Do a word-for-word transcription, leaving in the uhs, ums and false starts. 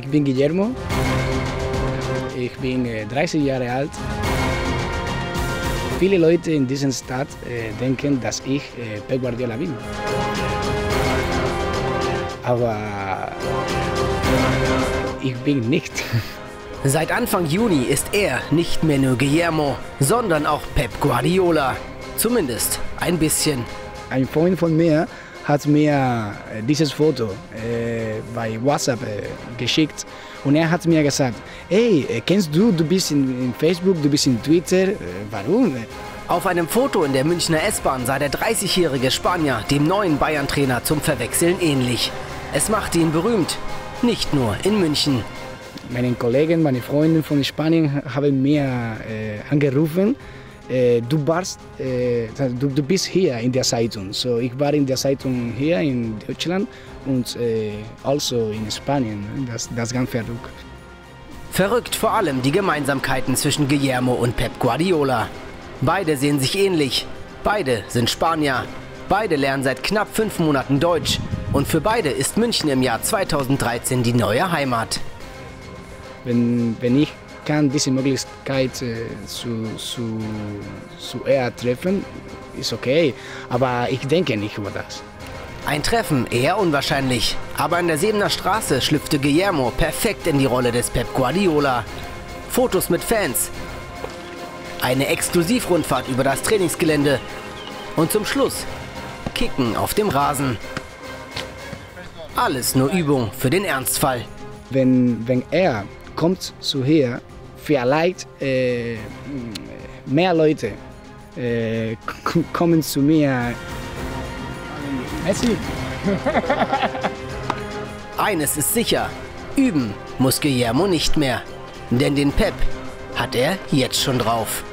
Ich bin Guillermo, ich bin äh, dreißig Jahre alt. Viele Leute in dieser Stadt äh, denken, dass ich äh, Pep Guardiola bin. Aber ich bin nicht. Seit Anfang Juni ist er nicht mehr nur Guillermo, sondern auch Pep Guardiola. Zumindest ein bisschen. Ein Freund von mir hat mir dieses Foto äh, bei WhatsApp äh, geschickt und er hat mir gesagt, hey, kennst du, du bist in, in Facebook, du bist in Twitter, äh, warum? Auf einem Foto in der Münchner S-Bahn sah der dreißigjährige Spanier dem neuen Bayern-Trainer zum Verwechseln ähnlich. Es machte ihn berühmt, nicht nur in München. Meine Kollegen, meine Freunde von Spanien haben mir äh, angerufen, äh, du, warst, äh, du, du bist hier in der Zeitung. So, ich war in der Zeitung hier in Deutschland und äh, also in Spanien. Das, das ist ganz verrückt. Verrückt vor allem die Gemeinsamkeiten zwischen Guillermo und Pep Guardiola. Beide sehen sich ähnlich, beide sind Spanier, beide lernen seit knapp fünf Monaten Deutsch und für beide ist München im Jahr zweitausenddreizehn die neue Heimat. Wenn, wenn ich kann diese Möglichkeit äh, zu, zu, zu eher treffen, ist okay, aber ich denke nicht über das. Ein Treffen eher unwahrscheinlich, aber in der Sebener Straße schlüpfte Guillermo perfekt in die Rolle des Pep Guardiola. Fotos mit Fans, eine Exklusivrundfahrt über das Trainingsgelände und zum Schluss Kicken auf dem Rasen. Alles nur Übung für den Ernstfall. Wenn, wenn er kommt zu hier, vielleicht äh, mehr Leute äh, kommen zu mir. Messi. Eines ist sicher, üben muss Guillermo nicht mehr, denn den Pep hat er jetzt schon drauf.